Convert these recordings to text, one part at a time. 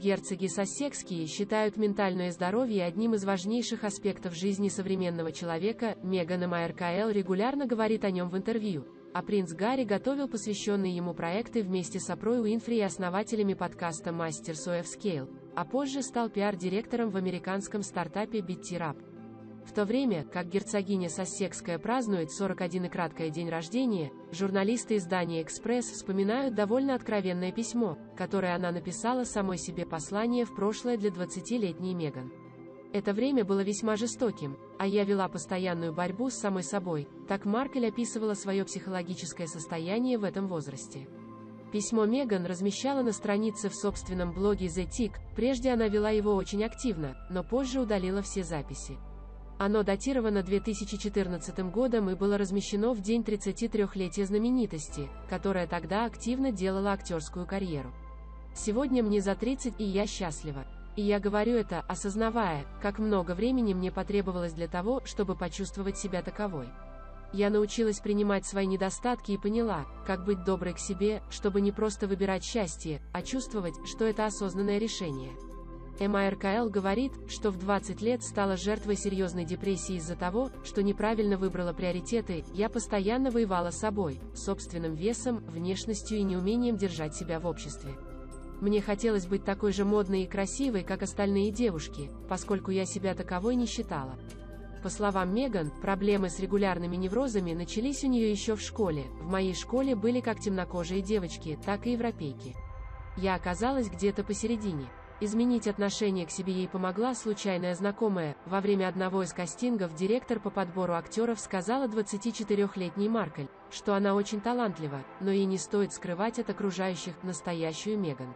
Герцоги Сассекские считают ментальное здоровье одним из важнейших аспектов жизни современного человека. Меган и МРКЛ регулярно говорит о нем в интервью, а принц Гарри готовил посвященные ему проекты вместе с Опрой Уинфри и основателями подкаста Masters of Scale, а позже стал пиар-директором в американском стартапе BitTrap. В то время, как герцогиня Сассекская празднует 41 и краткое день рождения, журналисты издания «Экспресс» вспоминают довольно откровенное письмо, которое она написала самой себе послание в прошлое для 20-летней Меган. Это время было весьма жестоким, а я вела постоянную борьбу с самой собой, так Маркель описывала свое психологическое состояние в этом возрасте. Письмо Меган размещала на странице в собственном блоге The Tick, прежде она вела его очень активно, но позже удалила все записи. Оно датировано 2014 годом и было размещено в день 33-летия знаменитости, которая тогда активно делала актерскую карьеру. «Сегодня мне за 30, и я счастлива. И я говорю это, осознавая, как много времени мне потребовалось для того, чтобы почувствовать себя таковой. Я научилась принимать свои недостатки и поняла, как быть доброй к себе, чтобы не просто выбирать счастье, а чувствовать, что это осознанное решение». МРКЛ говорит, что в 20 лет стала жертвой серьезной депрессии из-за того, что неправильно выбрала приоритеты. Я постоянно воевала с собой, собственным весом, внешностью и неумением держать себя в обществе. Мне хотелось быть такой же модной и красивой, как остальные девушки, поскольку я себя таковой не считала. По словам Меган, проблемы с регулярными неврозами начались у нее еще в школе. В моей школе были как темнокожие девочки, так и европейки. Я оказалась где-то посередине. Изменить отношение к себе ей помогла случайная знакомая. Во время одного из кастингов директор по подбору актеров сказала 24-летней Маркель, что она очень талантлива, но ей не стоит скрывать от окружающих настоящую Меган.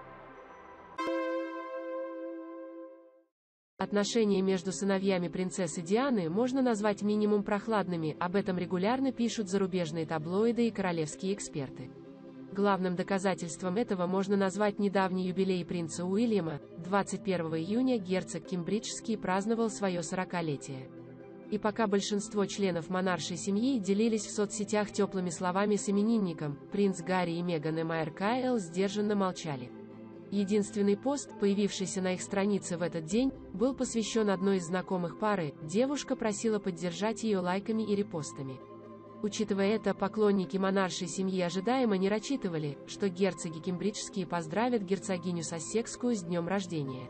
Отношения между сыновьями принцессы Дианы можно назвать минимум прохладными, об этом регулярно пишут зарубежные таблоиды и королевские эксперты. Главным доказательством этого можно назвать недавний юбилей принца Уильяма. 21 июня герцог Кембриджский праздновал свое 40-летие. И пока большинство членов монаршей семьи делились в соцсетях теплыми словами с именинником, принц Гарри и Меган и МРКЛ сдержанно молчали. Единственный пост, появившийся на их странице в этот день, был посвящен одной из знакомых пары. Девушка просила поддержать ее лайками и репостами. Учитывая это, поклонники монаршей семьи ожидаемо не рассчитывали, что герцоги Кембриджские поздравят герцогиню Сассекскую с днем рождения.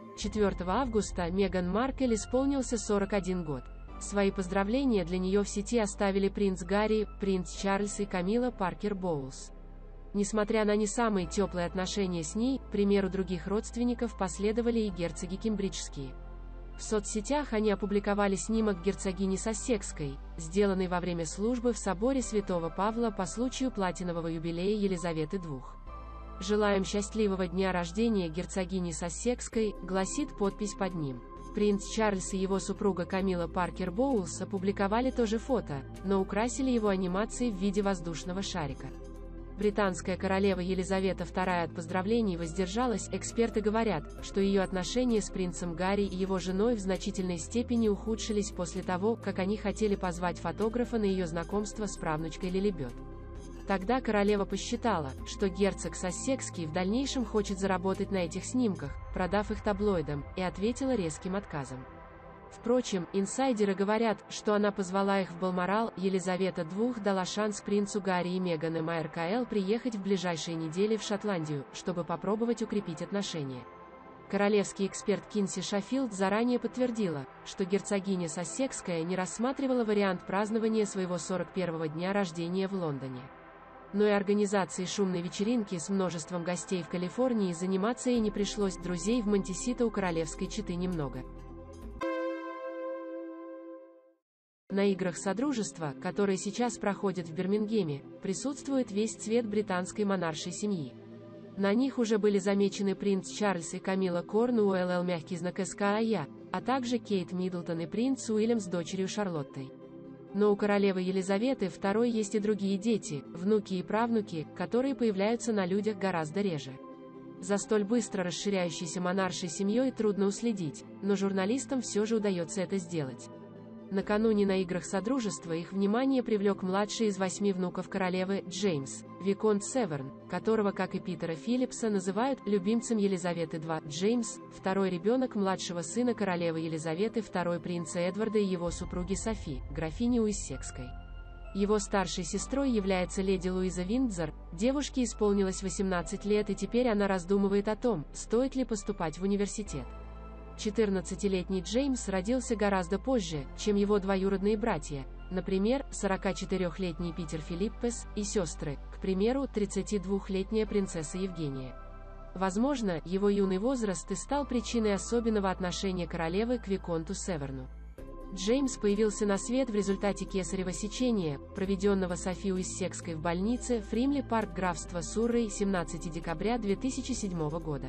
4 августа Меган Маркель исполнился 41 год. Свои поздравления для нее в сети оставили принц Гарри, принц Чарльз и Камила Паркер Боулс. Несмотря на не самые теплые отношения с ней, к примеру других родственников последовали и герцоги Кембриджские. В соцсетях они опубликовали снимок герцогини Сассекской, сделанный во время службы в соборе Святого Павла по случаю платинового юбилея Елизаветы II. «Желаем счастливого дня рождения герцогини Сассекской», гласит подпись под ним. Принц Чарльз и его супруга Камила Паркер Боулс опубликовали то же фото, но украсили его анимацией в виде воздушного шарика. Британская королева Елизавета II от поздравлений воздержалась. Эксперты говорят, что ее отношения с принцем Гарри и его женой в значительной степени ухудшились после того, как они хотели позвать фотографа на ее знакомство с правнучкой Лилибет. Тогда королева посчитала, что герцог Сассекский в дальнейшем хочет заработать на этих снимках, продав их таблоидам, и ответила резким отказом. Впрочем, инсайдеры говорят, что она позвала их в Балморал. Елизавета II дала шанс принцу Гарри и Меган и МРКЛ приехать в ближайшие недели в Шотландию, чтобы попробовать укрепить отношения. Королевский эксперт Кинси Шаффилд заранее подтвердила, что герцогиня Сассекская не рассматривала вариант празднования своего 41-го дня рождения в Лондоне. Но и организации шумной вечеринки с множеством гостей в Калифорнии заниматься ей не пришлось. Друзей в Монтисито у королевской четы немного. На играх Содружества, которые сейчас проходят в Бирмингеме, присутствует весь цвет британской монаршей семьи. На них уже были замечены принц Чарльз и Камила Корнуэлл мягкий знак СКАЯ, а также Кейт Миддлтон и принц Уильям с дочерью Шарлоттой. Но у королевы Елизаветы II есть и другие дети, внуки и правнуки, которые появляются на людях гораздо реже. За столь быстро расширяющейся монаршей семьей трудно уследить, но журналистам все же удается это сделать. Накануне на играх Содружества их внимание привлек младший из 8 внуков королевы, Джеймс, Виконт Северн, которого, как и Питера Филлипса, называют любимцем Елизаветы II. Джеймс – второй ребенок младшего сына королевы Елизаветы II принца Эдварда и его супруги Софи, графини Уиссекской. Его старшей сестрой является леди Луиза Виндзор. Девушке исполнилось 18 лет, и теперь она раздумывает о том, стоит ли поступать в университет. 14-летний Джеймс родился гораздо позже, чем его двоюродные братья, например, 44-летний Питер Филиппес, и сестры, к примеру, 32-летняя принцесса Евгения. Возможно, его юный возраст и стал причиной особенного отношения королевы к Виконту Северну. Джеймс появился на свет в результате кесарево сечения, проведенного Софи Уиссекской в больнице Фримли Парк, графство Суррей, 17 декабря 2007 года.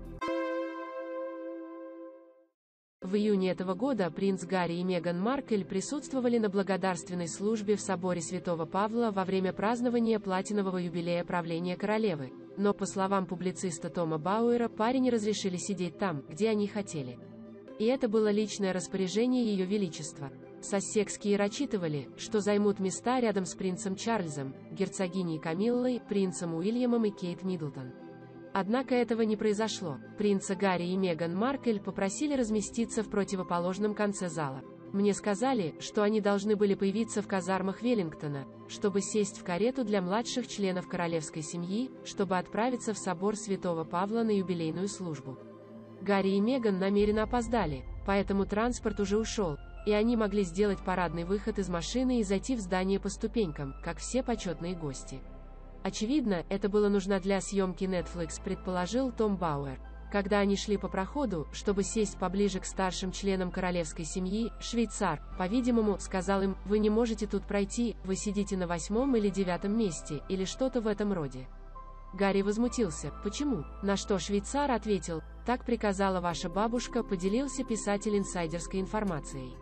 В июне этого года принц Гарри и Меган Маркель присутствовали на благодарственной службе в соборе Святого Павла во время празднования платинового юбилея правления королевы, но, по словам публициста Тома Бауэра, паре не разрешили сидеть там, где они хотели. И это было личное распоряжение Ее Величества. Сассекские рассчитывали, что займут места рядом с принцем Чарльзом, герцогиней Камиллой, принцем Уильямом и Кейт Миддлтон. Однако этого не произошло. Принца Гарри и Меган Маркель попросили разместиться в противоположном конце зала. Мне сказали, что они должны были появиться в казармах Веллингтона, чтобы сесть в карету для младших членов королевской семьи, чтобы отправиться в собор Святого Павла на юбилейную службу. Гарри и Меган намеренно опоздали, поэтому транспорт уже ушел, и они могли сделать парадный выход из машины и зайти в здание по ступенькам, как все почетные гости. Очевидно, это было нужно для съемки Netflix, предположил Том Бауэр. Когда они шли по проходу, чтобы сесть поближе к старшим членам королевской семьи, швейцар, по-видимому, сказал им: «Вы не можете тут пройти, вы сидите на 8 или 9 месте, или что-то в этом роде». Гарри возмутился: «Почему?» На что швейцар ответил: «Так приказала ваша бабушка», поделился писатель инсайдерской информацией.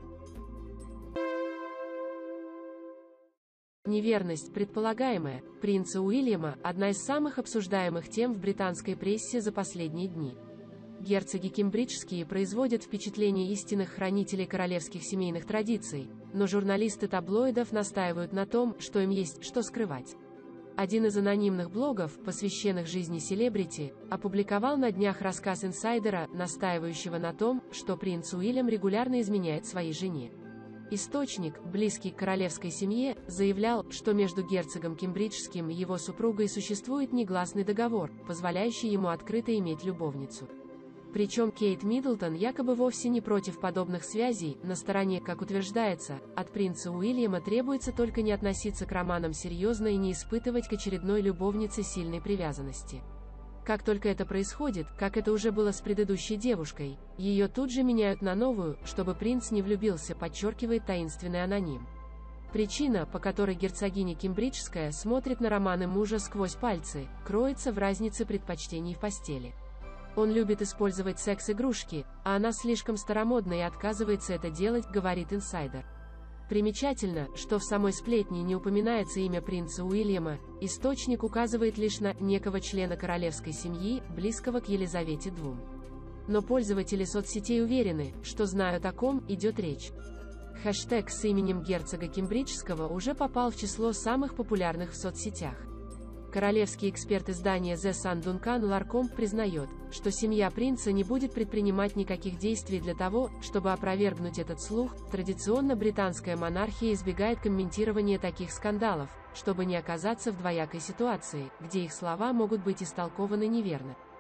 Неверность, предполагаемая, принца Уильяма – одна из самых обсуждаемых тем в британской прессе за последние дни. Герцоги кембриджские производят впечатление истинных хранителей королевских семейных традиций, но журналисты таблоидов настаивают на том, что им есть что скрывать. Один из анонимных блогов, посвященных жизни селебрити, опубликовал на днях рассказ инсайдера, настаивающего на том, что принц Уильям регулярно изменяет своей жене. Источник, близкий к королевской семье, заявлял, что между герцогом кембриджским и его супругой существует негласный договор, позволяющий ему открыто иметь любовницу. Причем Кейт Миддлтон якобы вовсе не против подобных связей, на стороне, как утверждается, от принца Уильяма требуется только не относиться к романам серьезно и не испытывать к очередной любовнице сильной привязанности. Как только это происходит, как это уже было с предыдущей девушкой, ее тут же меняют на новую, чтобы принц не влюбился, подчеркивает таинственный аноним. Причина, по которой герцогиня кембриджская смотрит на романы мужа сквозь пальцы, кроется в разнице предпочтений в постели. Он любит использовать секс-игрушки, а она слишком старомодна и отказывается это делать, говорит инсайдер. Примечательно, что в самой сплетне не упоминается имя принца Уильяма, источник указывает лишь на некого члена королевской семьи, близкого к Елизавете II. Но пользователи соцсетей уверены, что знают, о ком идет речь. Хэштег с именем герцога кембриджского уже попал в число самых популярных в соцсетях. Королевский эксперт издания The Sun Дункан Ларкомб признает, что семья принца не будет предпринимать никаких действий для того, чтобы опровергнуть этот слух. Традиционно британская монархия избегает комментирования таких скандалов, чтобы не оказаться в двоякой ситуации, где их слова могут быть истолкованы неверно.